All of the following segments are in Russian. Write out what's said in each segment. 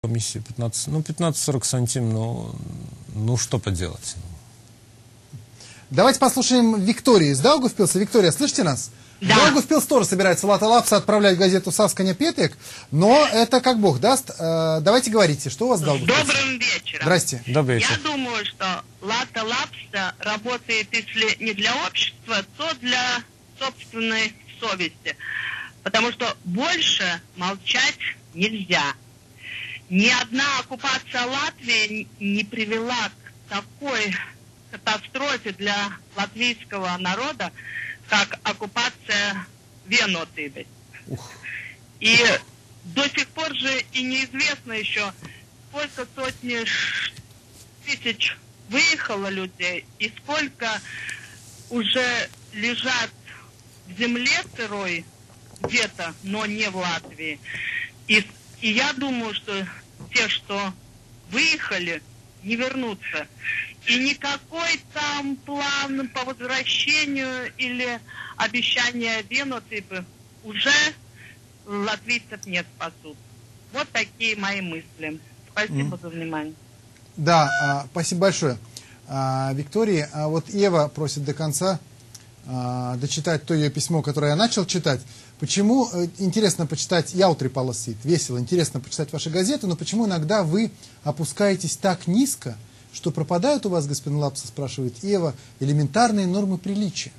комиссия 15, ну, 15-40 сантим, ну, что поделать. Давайте послушаем Викторию из Даугавпилса. Виктория, слышите нас? Да. Даугавпилс тоже собирается Лата Лапса отправлять в газету «Сасканя Петек», но это как Бог даст. Давайте говорите, что у вас в Даугавпилсе? Добрым вечером. Здрасте. Добрый вечер. Я думаю, что Лата Лапса работает, если не для общества, то для собственной совести. Потому что больше молчать нельзя. Ни одна оккупация Латвии не привела к такой катастрофе для латвийского народа, как оккупация Венотыбы. И до сих пор же и неизвестно еще, сколько сотни тысяч выехало людей и сколько уже лежат в земле сырой где-то, но не в Латвии. И я думаю, что те, что выехали, не вернутся. И никакой там план по возвращению или обещание Венотыбы уже латвийцев не спасут. Вот такие мои мысли. Спасибо за внимание. Да, спасибо большое, Виктория. Вот Ева просит до конца дочитать то ее письмо, которое я начал читать. Почему интересно почитать, яутри полосит, весело, интересно почитать ваши газеты, но почему иногда вы опускаетесь так низко, что пропадают у вас, господин Лапса, спрашивает Ева, элементарные нормы приличия?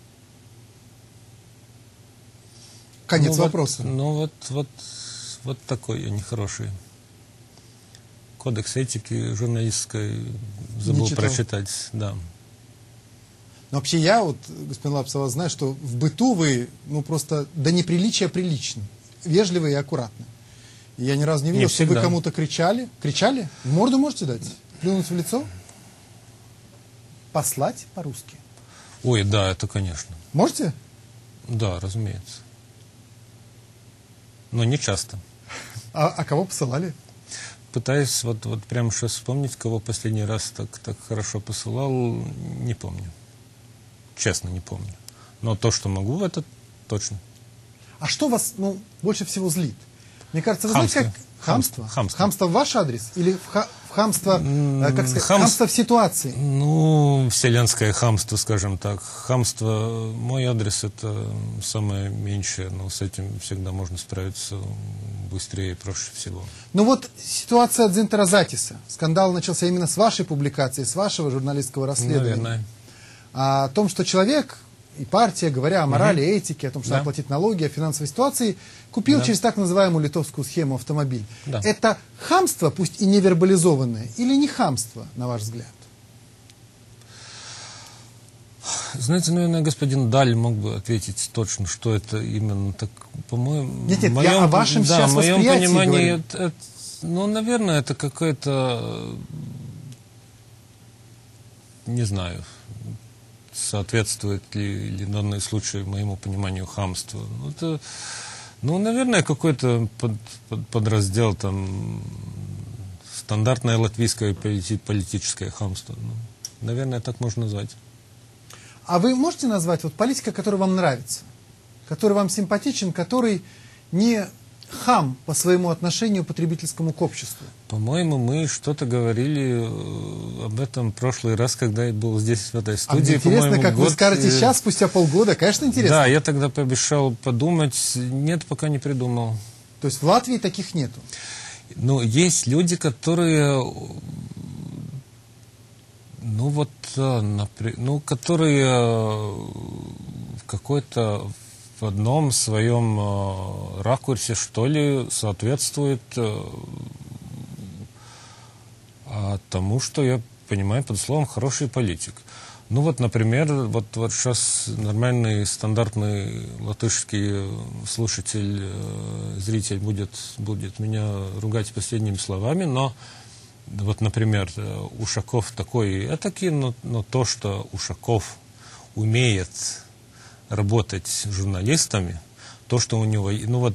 Конец вопроса. Вот такой я нехороший. Кодекс этики журналистской забыл прочитать, да. Но вообще я, вот, господин Лапса, вас знаю, что в быту вы, ну, просто до неприличия приличны, вежливы и аккуратны. И я ни разу не видел, что вы кому-то кричали. Кричали? В морду можете дать? Плюнуть в лицо? Послать по-русски? Ой, да, это конечно. Можете? Да, разумеется. Но не часто. А кого посылали? Пытаюсь вот прямо сейчас вспомнить, кого последний раз так хорошо посылал, не помню. Честно, не помню. Но то, что могу, это точно. А что вас, ну, больше всего злит? Мне кажется, вы знаете, как... Хамство? Хамство в ваш адрес? Или хамство, как сказать, хамство в ситуации? Ну, вселенское хамство, скажем так. Хамство, мой адрес, это самое меньшее, но с этим всегда можно справиться быстрее и проще всего. Ну вот ситуация Дзинтара Затиса. Скандал начался именно с вашей публикации, с вашего журналистского расследования. Наверное. О том, что человек и партия, говоря о морали, этике, о том, что надо платить налоги, о финансовой ситуации, купил через так называемую литовскую схему автомобиль. Да. Это хамство, пусть и не вербализованное, или не хамство, на ваш взгляд? Знаете, наверное, господин Даль мог бы ответить точно, что это именно так, по-моему... Нет, я о вашем сейчас восприятии в моем понимании, говорю. Ну, наверное, это какое-то, не знаю, соответствует ли данный случай моему пониманию хамства. Это, ну, наверное, какой-то подраздел там стандартное латвийское политическое хамство. Ну, наверное, так можно назвать. А вы можете назвать вот политика, который вам нравится, который вам симпатичен, который не хам по своему отношению потребительскому к обществу? По-моему, мы что-то говорили об этом в прошлый раз, когда я был здесь, в этой студии. Интересно, как вы скажете сейчас, спустя полгода, конечно, интересно. Да, я тогда пообещал подумать. Нет, пока не придумал. То есть в Латвии таких нету? Ну, есть люди, которые... Ну, вот, ну, которые в какой-то... в одном своем ракурсе, что ли, соответствует тому, что я понимаю под словом «хороший политик». Ну вот, например, вот сейчас нормальный, стандартный латышский слушатель, зритель будет меня ругать последними словами, но вот, например, Ушаков такой этакий, но то, что Ушаков умеет работать с журналистами, то, что у него... Ну вот,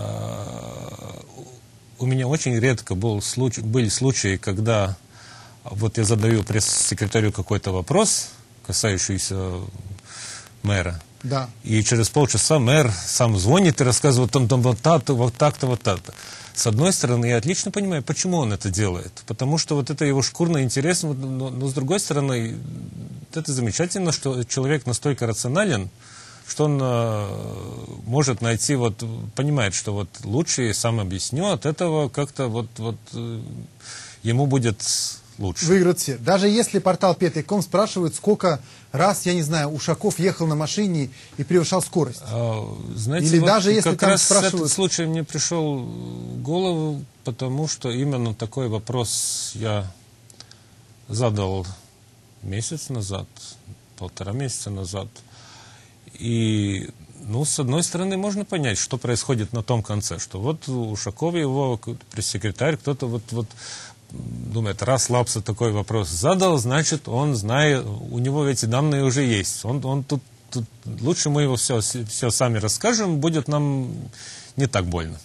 у меня очень редко были случаи, когда вот я задаю пресс-секретарю какой-то вопрос, касающийся мэра. Да. И через полчаса мэр сам звонит и рассказывает, там вот так-то, вот так-то, вот так-то. С одной стороны, я отлично понимаю, почему он это делает. Потому что вот это его шкурный интерес, но с другой стороны, это замечательно, что человек настолько рационален, что он может найти, вот, понимает, что вот лучше, я сам объясню, от этого как-то вот ему будет лучше. Выиграют все. Даже если портал Петриком спрашивают, сколько раз, я не знаю, Ушаков ехал на машине и превышал скорость. Знаете, или вот даже если как там раз спрашивают... этот случай мне пришел в голову, потому что именно такой вопрос я задал месяц назад, 1,5 месяца назад. И, ну, с одной стороны, можно понять, что происходит на том конце, что вот Ушаков, его пресс-секретарь, кто-то вот думает, раз Лапса такой вопрос задал, значит, он знает, у него эти данные уже есть. Он тут лучше мы его все сами расскажем, будет нам не так больно.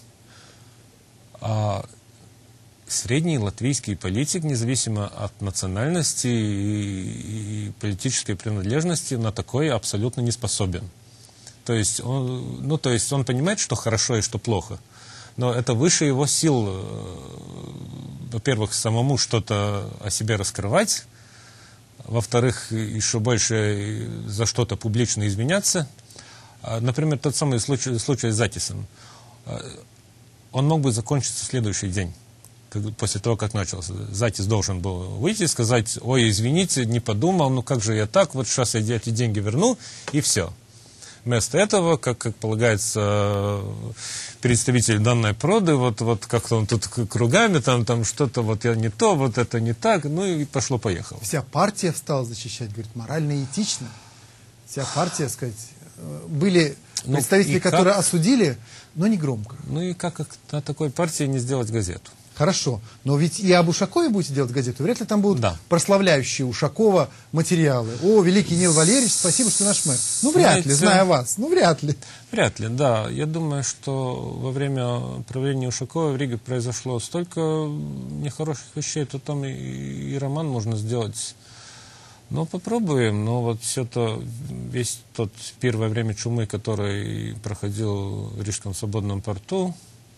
А средний латвийский политик, независимо от национальности и политической принадлежности, на такое абсолютно не способен. То есть он понимает, что хорошо и что плохо, но это выше его сил, во-первых, самому что-то о себе раскрывать, во-вторых, еще больше за что-то публично извиняться. Например, тот самый случай с Затисом. Он мог бы закончиться в следующий день. После того, как начался. Затис должен был выйти и сказать, ой, извините, не подумал, ну как же я так, вот сейчас я эти деньги верну, и все. Вместо этого, как полагается, представитель данной проды, вот как-то он тут кругами, там что-то вот я не то, вот это не так, ну и пошло-поехало. Вся партия встала защищать, говорит, морально и этично. Вся партия, сказать, были представители, которые осудили, но не громко. Ну и как на такой партии не сделать газету? Хорошо, но ведь и об Ушакове будете делать газету, вряд ли там будут прославляющие Ушакова материалы. О, великий Нил Валерьевич, спасибо, что наш мэр. Ну, вряд ли, зная вас, ну, вряд ли. Вряд ли, да. Я думаю, что во время правления Ушакова в Риге произошло столько нехороших вещей, то там и роман можно сделать. Но попробуем, но вот весь тот первое время чумы, который проходил в Рижском свободном порту,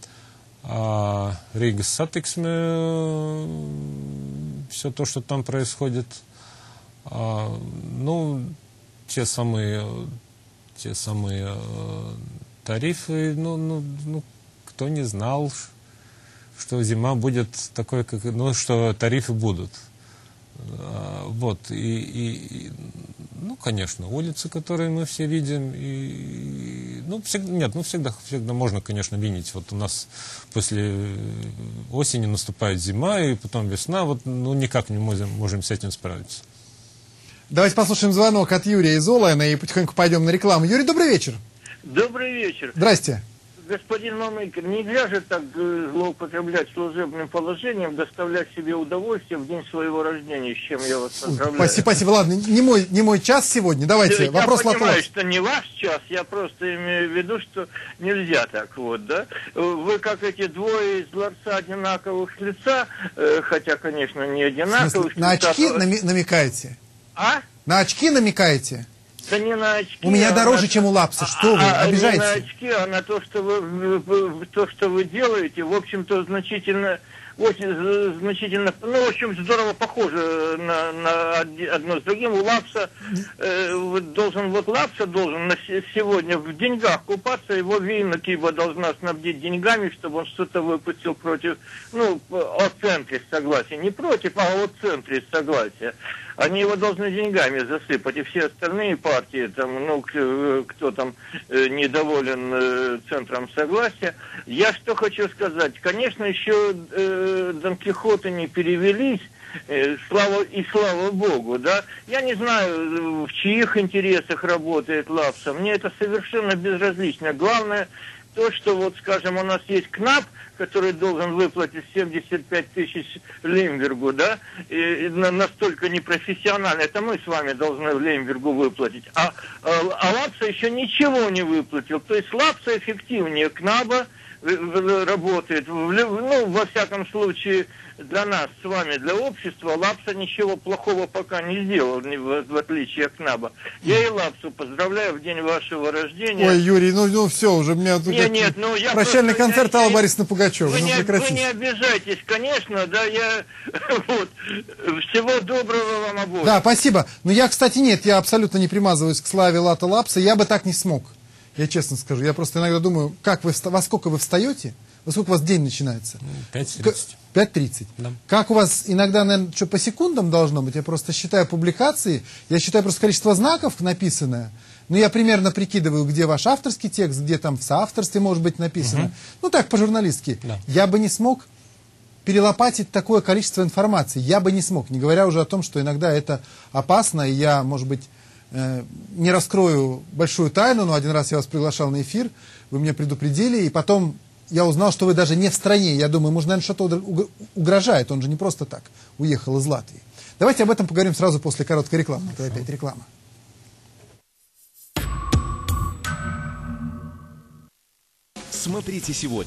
Риgas сатиксме, все то, что там происходит, ну, те самые тарифы, ну, кто не знал, что зима будет такой, что тарифы будут. Вот, ну, конечно, улицы, которые мы все видим, всегда можно, конечно, винить. Вот у нас после осени наступает зима, и потом весна, никак не можем с этим справиться. Давайте послушаем звонок от Юрия из Олайна и потихоньку пойдем на рекламу. Юрий, добрый вечер. Добрый вечер. Здрасте. Господин Мамыкин, нельзя же так злоупотреблять служебным положением, доставлять себе удовольствие в день своего рождения, с чем я вас поздравляю. Спасибо, ладно, не мой час сегодня, давайте, вопрос Я понимаю, что не ваш час, я просто имею в виду, что нельзя так вот, да? Вы как эти двое из ларца одинаковых с лица, хотя, конечно, не одинаковых. На очки намекаете? А? На очки намекаете? Да не на очки. У меня дороже, чем у Лапса. Что вы, обижаете? Не на очки, а на то, что вы делаете, в общем-то, значительно, ну, в общем, здорово похоже на одно с другим. У Лапса Лапса должен сегодня в деньгах купаться, его Вина Киба должна снабдить деньгами, чтобы он что-то выпустил против, о центре согласия. Не против, а о центре согласия. Они его должны деньгами засыпать, и все остальные партии, кто там недоволен центром согласия. Я что хочу сказать, конечно, еще Дон Кихоты не перевелись, слава Богу, да. Я не знаю, в чьих интересах работает Лапса, мне это совершенно безразлично. Главное то, что скажем, у нас есть КНАП, который должен выплатить 75 тысяч Леймбергу, да, и настолько непрофессионально. Это мы с вами должны в Леймбергу выплатить. А Лапса еще ничего не выплатил. То есть Лапса эффективнее КНАБа работает. Ну, во всяком случае, для нас с вами, для общества, Лапса ничего плохого пока не сделал, в отличие от КНАБа. Я и Лапсу поздравляю в день вашего рождения. Ой, Юрий, ну все, уже у меня тут Нет, ну, я прощальный просто, концерт Аллы Борисовны Пугачевой. Вы Ну, не прекратите. обижайтесь, конечно, да, я вот, всего доброго вам обоим. Да, спасибо. Но я, кстати, нет, я абсолютно не примазываюсь к славе Лата Лапса, я бы так не смог. Я честно скажу, я просто иногда думаю, во сколько вы встаете, во сколько у вас день начинается? 5:30. 5:30. Да. Как у вас иногда, наверное, что по секундам должно быть? Я просто считаю публикации, я считаю просто количество знаков написанное. Ну, я примерно прикидываю, где ваш авторский текст, где там в соавторстве может быть написано. Ну, так, по-журналистски. Да. Я бы не смог перелопатить такое количество информации. Я бы не смог, не говоря уже о том, что иногда это опасно, и я, может быть, не раскрою большую тайну, но один раз я вас приглашал на эфир, вы меня предупредили, и потом я узнал, что вы даже не в стране. Я думаю, может, наверное, что-то угрожает, он же не просто так уехал из Латвии. Давайте об этом поговорим сразу после короткой рекламы. Это опять реклама. Смотрите сегодня.